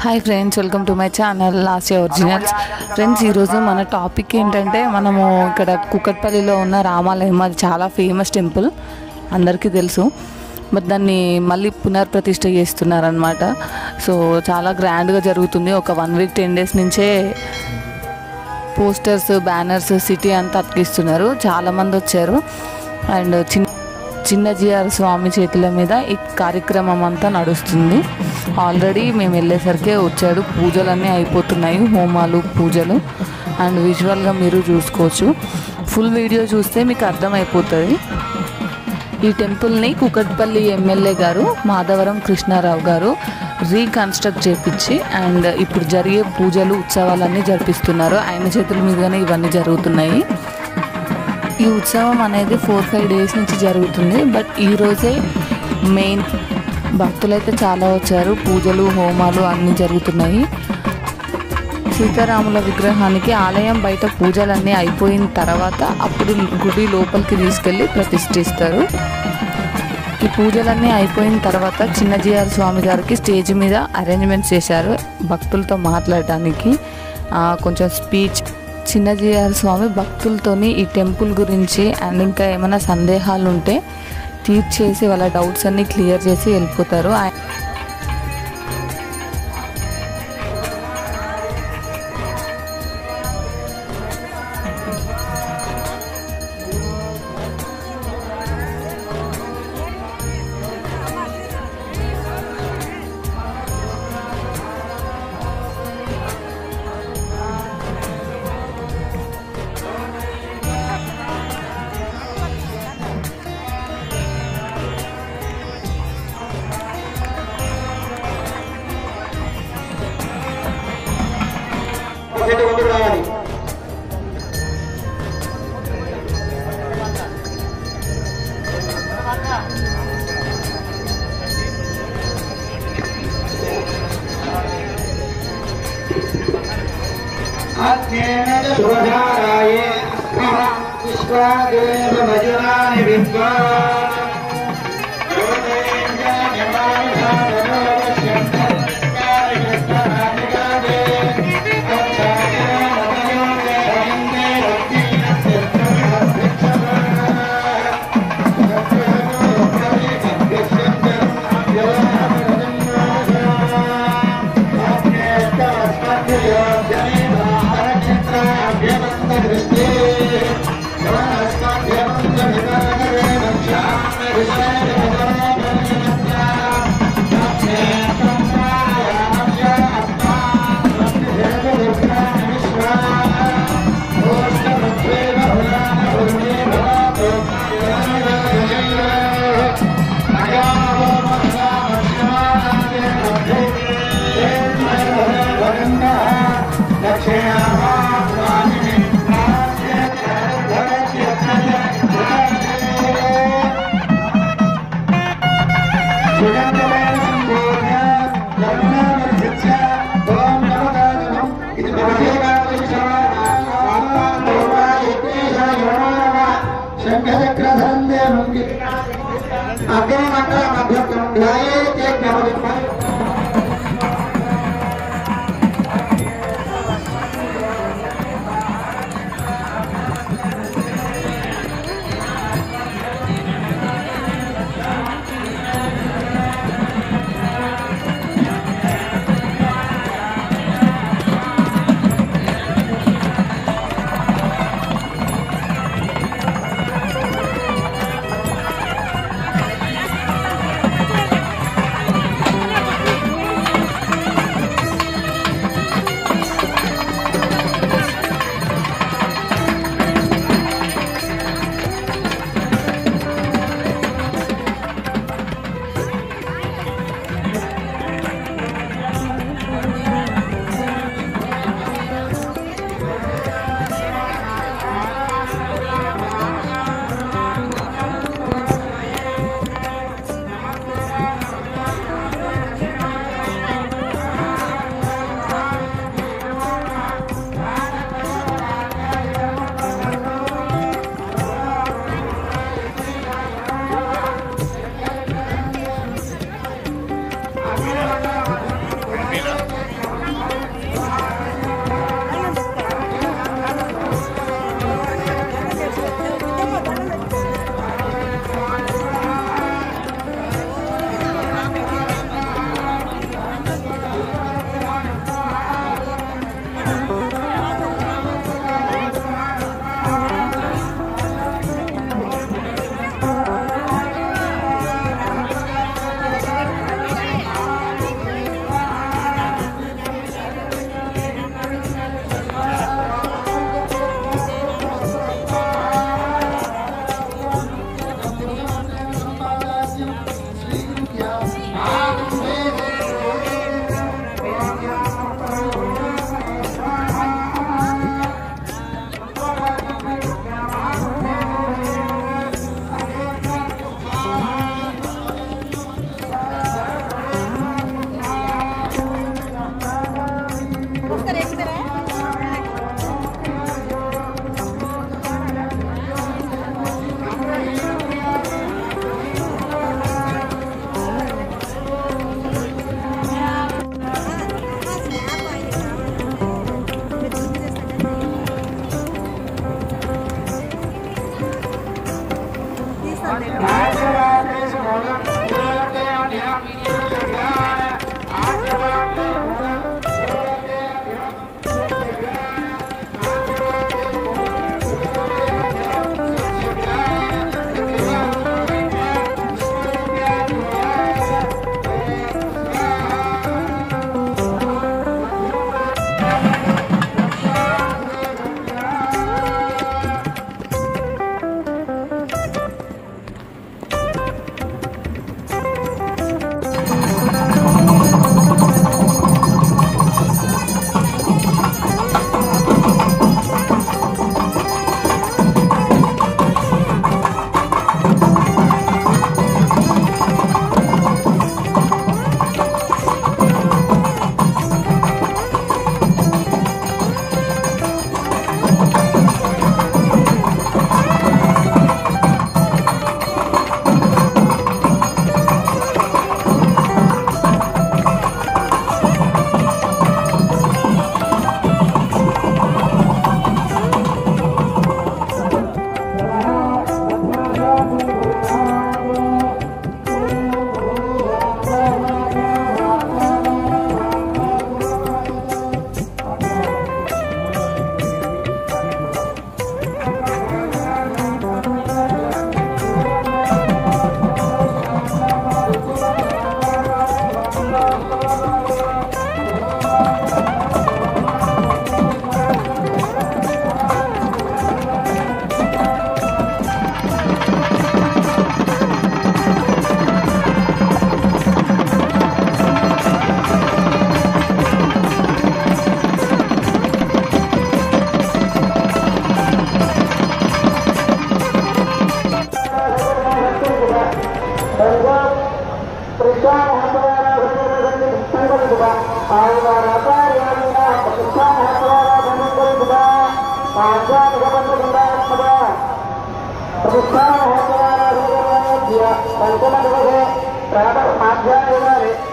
Hi friends, welcome to my channel last year originals. Friends, ఈరోజు మన topic ఏంటంటే మనము ఇక్కడ కూకట్పల్లిలో ఉన్న రామాలయం. అది చాలా ఫేమస్ టెంపుల్, అందరికీ తెలుసు. బట్ దాన్ని మళ్ళీ పునర్ప్రతిష్ఠ చేస్తున్నారనమాట. సో చాలా గ్రాండ్గా జరుగుతుంది. ఒక 1 వీక్ 10 డేస్ నుంచే పోస్టర్స్, బ్యానర్స్ సిటీ అంతా అతికిస్తున్నారు. చాలామంది వచ్చారు. అండ్ చిన్నజీఆర్ స్వామి చేతుల మీద ఈ కార్యక్రమం అంతా నడుస్తుంది. ఆల్రెడీ మేము వెళ్ళేసరికి వచ్చాడు. పూజలన్నీ అయిపోతున్నాయి, హోమాలు, పూజలు. అండ్ విజువల్గా మీరు చూసుకోవచ్చు. ఫుల్ వీడియో చూస్తే మీకు అర్థమైపోతుంది. ఈ టెంపుల్ని కూకట్పల్లి ఎమ్మెల్యే గారు మాధవరం కృష్ణారావు గారు రీకన్స్ట్రక్ట్ చేపించి అండ్ ఇప్పుడు జరిగే పూజలు, ఉత్సవాలన్నీ జరిపిస్తున్నారు. ఆయన చేతుల మీదనే ఇవన్నీ జరుగుతున్నాయి. ఈ ఉత్సవం అనేది 4-5 డేస్ నుంచి జరుగుతుంది. బట్ ఈరోజే మెయిన్. భక్తులైతే చాలా వచ్చారు. పూజలు, హోమాలు అన్నీ జరుగుతున్నాయి. సీతారాముల విగ్రహానికి ఆలయం బయట పూజలన్నీ అయిపోయిన తర్వాత అప్పుడు గుడి లోపలికి తీసుకెళ్ళి ప్రతిష్ఠిస్తారు. ఈ పూజలన్నీ అయిపోయిన తర్వాత చిన్నజీఆర్ స్వామి గారికి స్టేజ్ మీద అరేంజ్మెంట్స్ చేశారు భక్తులతో మాట్లాడడానికి. కొంచెం స్పీచ్. చిన్నజీఆర్ స్వామి భక్తులతోని ఈ టెంపుల్ గురించి అండ్ ఇంకా ఏమైనా సందేహాలు ఉంటే తీర్చేసి వాళ్ళ డౌట్స్ అన్నీ క్లియర్ చేసి వెళ్ళిపోతారు. Dia,